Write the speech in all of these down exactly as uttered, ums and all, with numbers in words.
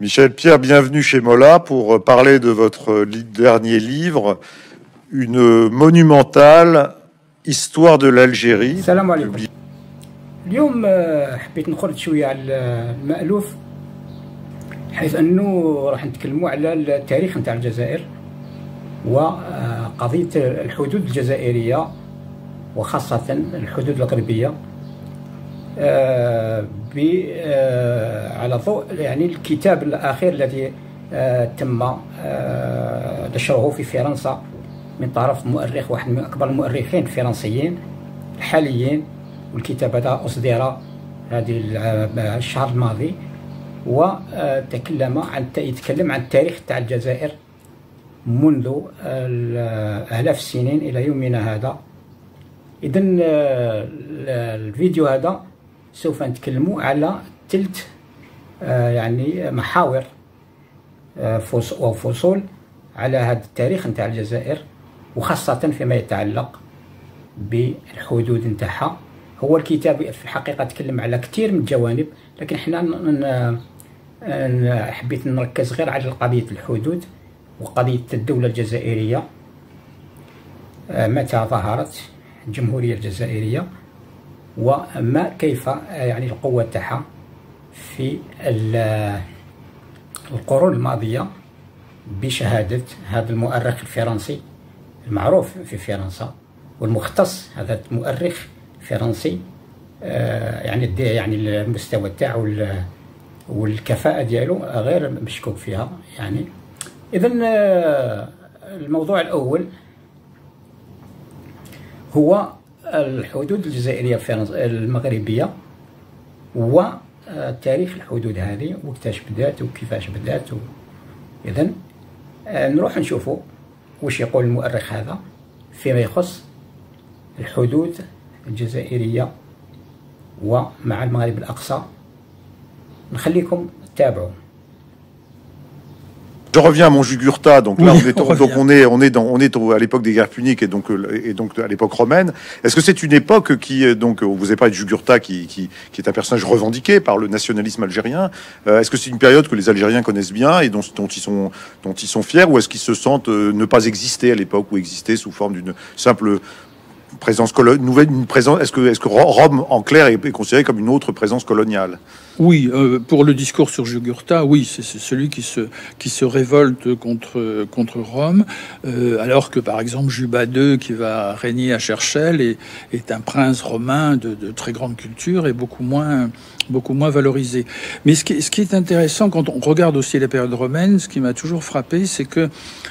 Michel Pierre, bienvenue chez Mola pour parler de votre dernier livre, une monumentale histoire de l'Algérie. السلام عليكم. اليوم حبيت نخرج شويه على المألوف، حيث انه راح نتكلموا على التاريخ نتاع الجزائر وقضيه الحدود الجزائريه وخاصه الحدود الغربيه على ضوء يعني الكتاب الاخير الذي تم نشره في فرنسا من طرف مؤرخ، واحد من اكبر المؤرخين الفرنسيين الحاليين، والكتاب هذا اصدر هذه الشهر الماضي، وتكلم عن يتكلم عن التاريخ تاع الجزائر منذ آلاف السنين الى يومنا هذا. اذا الفيديو هذا سوف نتكلموا على ثلاث يعني محاور وفصول على هذا التاريخ نتاع الجزائر، وخاصة فيما يتعلق بالحدود نتاعها. هو الكتاب في الحقيقة تكلم على كثير من الجوانب، لكن احنا حبيت نركز غير على قضية الحدود وقضية الدولة الجزائرية، متى ظهرت الجمهورية الجزائرية وما كيف يعني القوة تاعها في القرون الماضية، بشهادة هذا المؤرخ الفرنسي المعروف في فرنسا والمختص. هذا مؤرخ فرنسي يعني يعني المستوى تاعو والكفاءة ديالو غير مشكوك فيها يعني. إذا الموضوع الأول هو الحدود الجزائرية المغربية وتاريخ الحدود هذه وكيفاش بدات وكيفاش بدات. إذا نروح نشوفوا واش يقول المؤرخ هذا فيما يخص الحدود الجزائرية ومع المغرب الأقصى. نخليكم تتابعوا. Je reviens à Montjugurtha. Donc là, oui, on est, on donc on est, on est dans, on est à l'époque des guerres puniques et donc et donc à l'époque romaine. Est-ce que c'est une époque qui donc vous avez parlé de Jugurtha, qui, qui qui est un personnage revendiqué par le nationalisme algérien. Euh, est-ce que c'est une période que les Algériens connaissent bien et dont dont ils sont dont ils sont fiers, ou est-ce qu'ils se sentent ne pas exister à l'époque, ou exister sous forme d'une simple présence coloniale, nouvelle, une présence? Est-ce que, est-ce que Rome, en clair, est, est considérée comme une autre présence coloniale? Oui, euh, pour le discours sur Jugurtha, oui, c'est celui qui se qui se révolte contre contre Rome, euh, alors que par exemple Juba deux, qui va régner à Cherchell, est, est un prince romain de, de très grande culture et beaucoup moins beaucoup moins valorisé. Mais ce qui, ce qui est intéressant quand on regarde aussi la période romaine, ce qui m'a toujours frappé, c'est que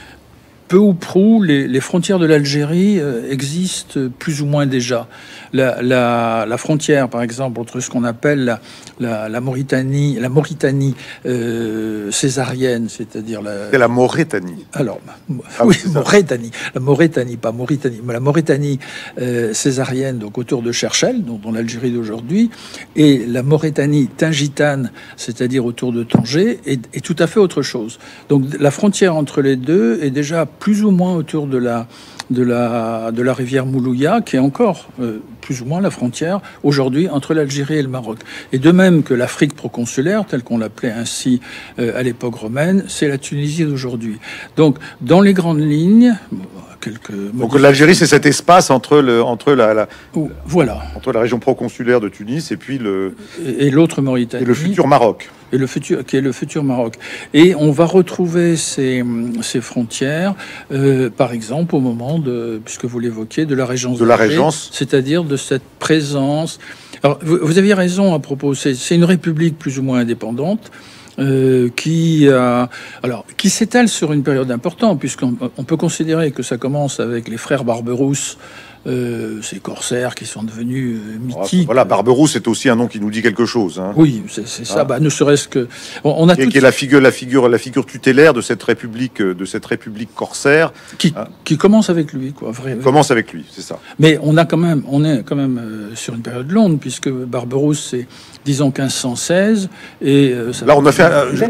peu ou prou, les, les frontières de l'Algérie euh, existent plus ou moins déjà. La, la, la frontière, par exemple, entre ce qu'on appelle la, la, la Mauritanie, la Mauritanie euh, césarienne, c'est-à-dire la... C'est la Mauritanie. Alors, ah, oui, oui Mauritanie, la Mauritanie, pas Mauritanie, mais la Mauritanie euh, césarienne, donc autour de Cherchell, donc dans l'Algérie d'aujourd'hui, et la Mauritanie tingitane, c'est-à-dire autour de Tanger, est, est tout à fait autre chose. Donc la frontière entre les deux est déjà plus ou moins autour de la, de la, de la rivière Moulouya, qui est encore euh, plus ou moins la frontière aujourd'hui entre l'Algérie et le Maroc. Et de même que l'Afrique proconsulaire, telle qu'on l'appelait ainsi euh, à l'époque romaine, c'est la Tunisie d'aujourd'hui. Donc, dans les grandes lignes, quelques... Donc l'Algérie, c'est cet espace entre, le, entre, la, la, voilà. entre la région proconsulaire de Tunis et puis le... Et, et l'autre Mauritanie. Et le futur Maroc. Et le futur, qui est le futur Maroc. Et on va retrouver ces, ces frontières, euh, par exemple, au moment de, puisque vous l'évoquiez, de la régence. De la régence. C'est-à-dire de cette présence. Alors, vous, vous aviez raison à propos, c'est une république plus ou moins indépendante. Euh, qui euh, alors qui s'étale sur une période importante, puisqu'on on peut considérer que ça commence avec les frères Barberousse, euh, ces corsaires qui sont devenus euh, mythiques. Voilà, Barberousse, c'est aussi un nom qui nous dit quelque chose. Hein. Oui, c'est ça. Ah. Bah, ne serait-ce que on, on a et qui est la figure, la figure, la figure tutélaire de cette république, de cette république corsaire, qui, hein. qui commence avec lui, quoi. Vrai, commence avec lui, c'est ça. Mais on a quand même, on est quand même euh, sur une période longue, puisque Barberousse, c'est disons quinze cent seize, et euh, ça là on a fait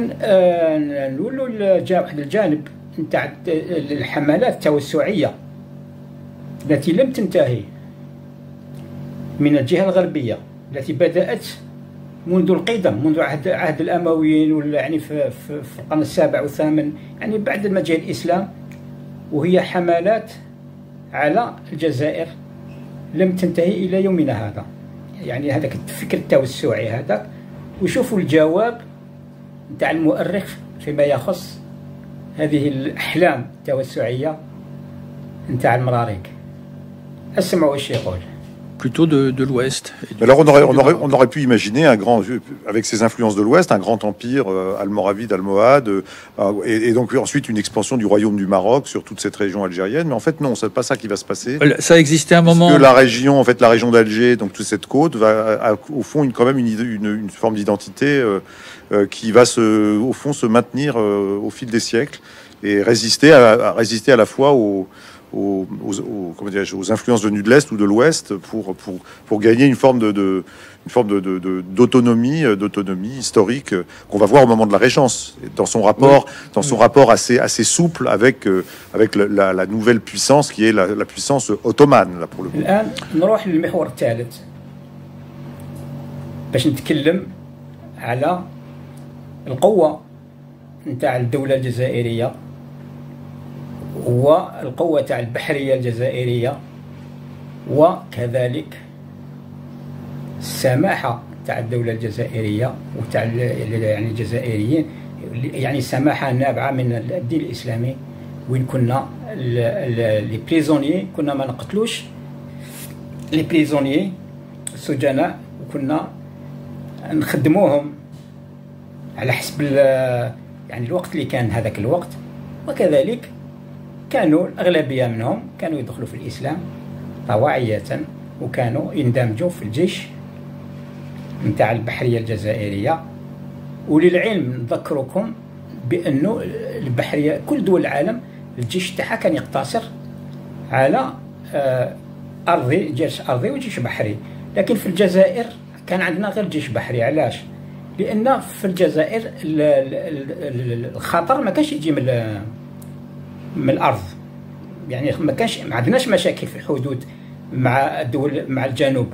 نقولوا واحد الجانب نتاع الحملات التوسعيه التي لم تنتهي من الجهه الغربيه، التي بدات منذ القدم، منذ عهد عهد الامويين، ولا يعني في, في, في القرن السابع والثامن، يعني بعد ما جاء الاسلام، وهي حملات على الجزائر لم تنتهي الى يومنا هذا. يعني هذاك الفكر التوسعي هذاك، وشوفوا الجواب نتاع المؤرخ فيما يخص هذه الأحلام التوسعية نتاع المراريق. اسمعوا ايش يقول. Plutôt de, de l'Ouest. Alors on aurait, on, aurait, on aurait pu imaginer un grand, avec ses influences de l'Ouest, un grand empire euh, almoravide, almohade, euh, et, et donc ensuite une expansion du royaume du Maroc sur toute cette région algérienne. Mais en fait non, c'est pas ça qui va se passer. Ça existait un moment. Parce que la région, en fait, la région d'Alger, donc toute cette côte, va a, au fond une, quand même une, une, une forme d'identité euh, euh, qui va se, au fond se maintenir euh, au fil des siècles et résister à, à résister à la fois aux Aux, aux, aux, comment aux influences venues de l'Est ou de l'Ouest pour, pour, pour gagner une forme de, de, une forme de, de, de, d'autonomie, d'autonomie historique qu'on va voir au moment de la Régence, dans son rapport, oui. dans son oui. rapport assez, assez souple avec, avec la, la nouvelle puissance qui est la, la puissance ottomane, là, pour le coup. الآن نروح للمحور الثالث باش نتكلم على القوة نتاع الدولة الجزائرية والقوة تاع البحرية الجزائرية، وكذلك السماحة تاع الدولة الجزائرية وتاع يعني الجزائريين، يعني السماحة نابعة من الدين الإسلامي، وين كنا لي بريزونيي كنا ما نقتلوش لي بريزونيي السجناء، وكنا نخدموهم على حسب يعني الوقت اللي كان هذاك الوقت. وكذلك كانوا الأغلبية منهم كانوا يدخلوا في الإسلام طواعية، وكانوا يندمجوا في الجيش نتاع البحرية الجزائرية. وللعلم نذكركم بأنه البحرية كل دول العالم الجيش تاعها كان يقتصر على أرضي، جيش أرضي وجيش بحري، لكن في الجزائر كان عندنا غير جيش بحري. علاش؟ لأن في الجزائر الخطر ما كانش يجي من من الارض، يعني ما كانش ما عندناش مشاكل في الحدود مع الدول مع الجنوب.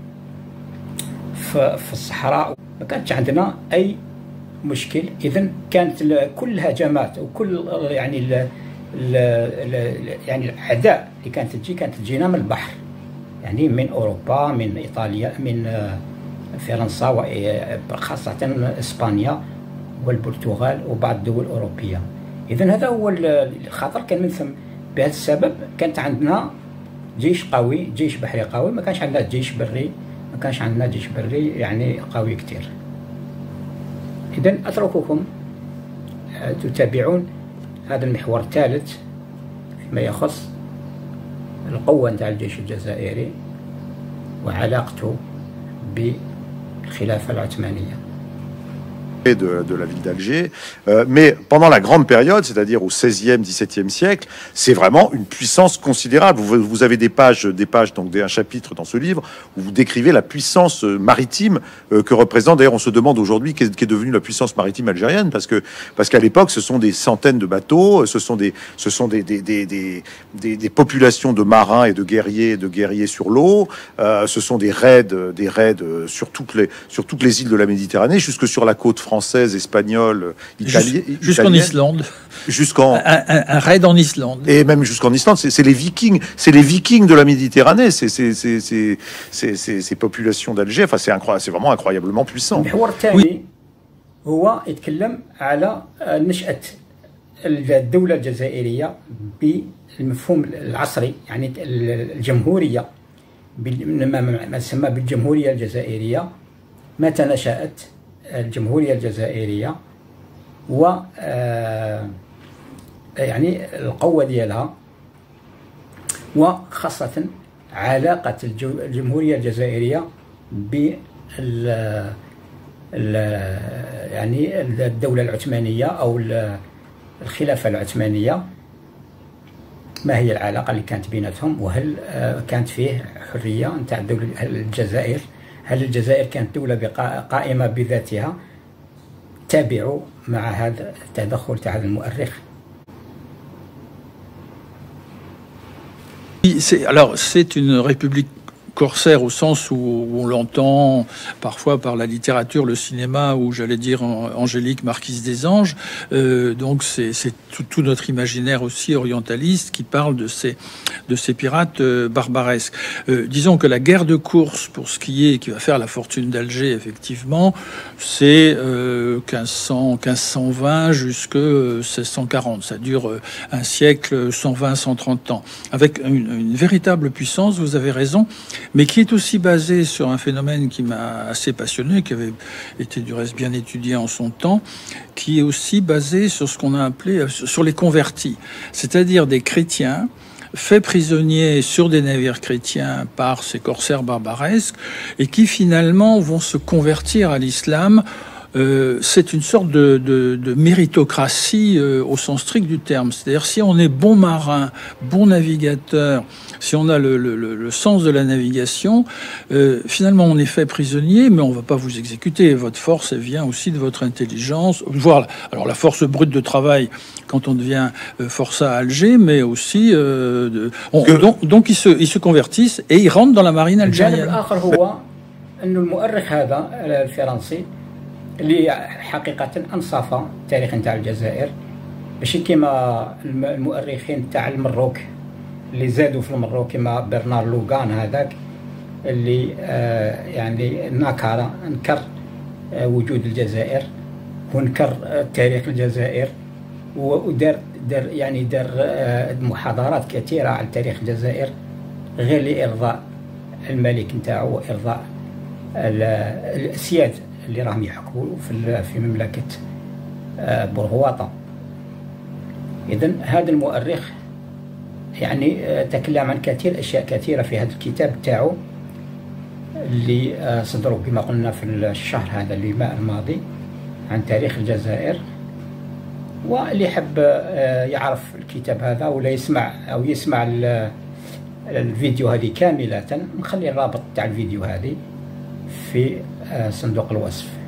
في الصحراء ما كانش عندنا اي مشكل. اذا كانت كل الهجمات وكل يعني ال ال ال يعني الاعداء اللي كانت تجي كانت تجينا من البحر، يعني من اوروبا، من ايطاليا، من فرنسا، وخاصه اسبانيا والبرتغال وبعض الدول الاوروبيه. إذن هذا هو الخطر كان من ثم. بهذا السبب كانت عندنا جيش قوي، جيش بحري قوي، ما كانش عندنا جيش بري، ما كانش عندنا جيش بري يعني قوي كتير. إذن أترككم تتابعون هذا المحور الثالث فيما يخص القوة نتاع الجيش الجزائري وعلاقته بالخلافة العثمانية. De, de la ville d'Alger, euh, mais pendant la grande période, c'est-à-dire au seizième, dix-septième siècle, c'est vraiment une puissance considérable. Vous, vous avez des pages, des pages, donc des, un chapitre dans ce livre où vous décrivez la puissance maritime euh, que représente. D'ailleurs, on se demande aujourd'hui qu'est, qu'est devenue la puissance maritime algérienne, parce que parce qu'à l'époque, ce sont des centaines de bateaux, ce sont des ce sont des des des des, des, des populations de marins et de guerriers, de guerriers sur l'eau. Euh, ce sont des raids, des raids sur toutes les sur toutes les îles de la Méditerranée, jusque sur la côte française, espagnole, italienne. Jusqu'en Islande. Jusqu'en... Un, un, un raid en Islande. Et même jusqu'en Islande. C'est, c'est les Vikings. C'est les Vikings de la Méditerranée. C'est, c'est, c'est, c'est, c'est, c'est, ces populations d'Alger. Enfin, c'est, incroyable, c'est vraiment incroyablement puissant. Oui. هو يتكلم على نشأة الدولة الجزائرية بالمفهوم العصري، يعني الجمهورية، ما يسمى بالجمهورية الجزائرية. متى نشأت الجمهورية الجزائرية و يعني القوة ديالها، وخاصة علاقة الجمهورية الجزائرية بال يعني الدولة العثمانية أو الخلافة العثمانية. ما هي العلاقة اللي كانت بيناتهم؟ وهل كانت فيه حرية نتاع الدولة الجزائر؟ هل الجزائر كانت دولة قائمة بذاتها؟ تابعوا مع هذا التدخل تاع هذا المؤرخ. C'est, alors, c'est une république corsaire au sens où, où on l'entend parfois par la littérature, le cinéma, ou j'allais dire Angélique, marquise des anges. Euh, donc c'est tout, tout notre imaginaire aussi orientaliste qui parle de ces, de ces pirates euh, barbaresques. Euh, disons que la guerre de course, pour ce qui est, qui va faire la fortune d'Alger, effectivement, c'est euh, quinze cents, quinze cent vingt jusqu'à seize cent quarante. Ça dure euh, un siècle, cent vingt, cent trente ans, avec une, une véritable puissance, vous avez raison, mais qui est aussi basée sur un phénomène qui m'a assez passionné, qui avait été du reste bien étudié en son temps, qui est aussi basé sur ce qu'on a appelé, sur les convertis, c'est-à-dire des chrétiens faits prisonniers sur des navires chrétiens par ces corsaires barbaresques et qui finalement vont se convertir à l'islam. Euh, c'est une sorte de, de, de méritocratie euh, au sens strict du terme. C'est-à-dire si on est bon marin, bon navigateur, si on a le, le, le sens de la navigation, euh, finalement on est fait prisonnier, mais on ne va pas vous exécuter. Votre force, elle vient aussi de votre intelligence. Voilà. Alors la force brute de travail quand on devient euh, forçat à Alger, mais aussi euh, de... on, que... donc, donc ils se, ils se convertissent et ils rentrent dans la marine algérienne. اللي حقيقة أنصف التاريخ نتاع الجزائر ماشي كيما المؤرخين تاع المروك اللي زادوا في المروك كيما برنار لوغان هذاك اللي آه يعني نكر انكر آه وجود الجزائر وانكر آه تاريخ الجزائر ودار دار يعني دار آه محاضرات كثيرة على تاريخ الجزائر غير لإرضاء الملك نتاعو وإرضاء السياد اللي راهم يحكموا في في مملكة بورغواطة. إذن هذا المؤرخ يعني تكلم عن كثير أشياء كثيرة في هذا الكتاب تاعو اللي صدروا كما قلنا في الشهر هذا اللي ماء الماضي عن تاريخ الجزائر. واللي يحب يعرف الكتاب هذا ولا يسمع أو يسمع الفيديو هذه كاملة، نخلي الرابط تاع الفيديو هذه في صندوق الوصف.